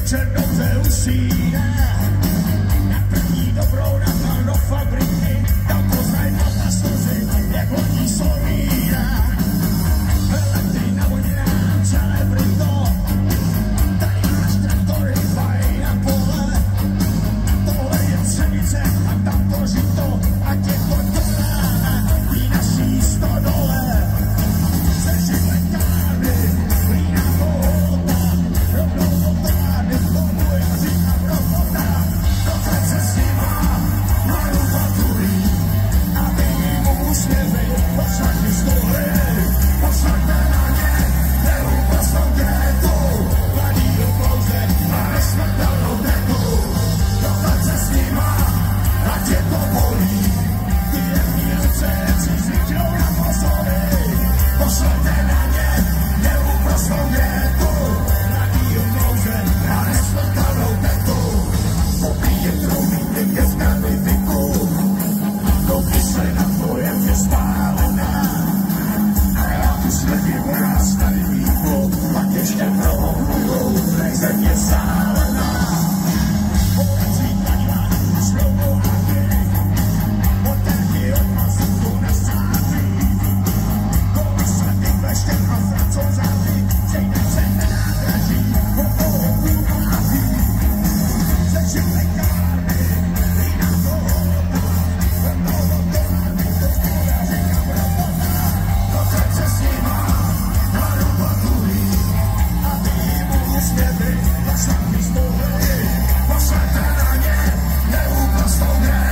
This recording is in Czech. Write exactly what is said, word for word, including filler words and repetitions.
černouze usíná. Na první dobrou natal do fabriky, tam poznaj na slzy, jak hodí solína. Elektrina voněná, celé Brito, tady máš traktory, vají na pole. Tohle je pšenice a tam to žito, ať je to dolá, i naší stodole. Se živlekárny, líná pohota, rovnou do továrny, v tomu já říkám robota. Tohle se s nima mají patují, a vy jim úsměvy, pošlať historii, pošlaťte na ně, neúprostou krétu, hladí do klouze a nesmrtelnou deku. Tohle se s nima, ať je to bolí, ty je v ní ruce, cizíčou na pozory, pošlete na ně, neúprostou krétu, hladí do klouze a nesmrtelnou deku. Popíje trůny, někde v kamifiku, koukni se na to, jak je spálená. A já tu sledím mráz tady výchu, pak ještě prohovuju, nech země zálená. Porazí kaňva, šloubou a kvěk, potrhí od mazutu na stáří. Komisaty kleštěm a francouzáky, sejde se na nádraží, po pohodu máří. Se živlekárny, líná pohota, rovnou do továrny, to já říkám robota. Tohle se s nima mají patují, a vy jim úsměvy, pošlať historii, pošlete na ně neúprostou krétu.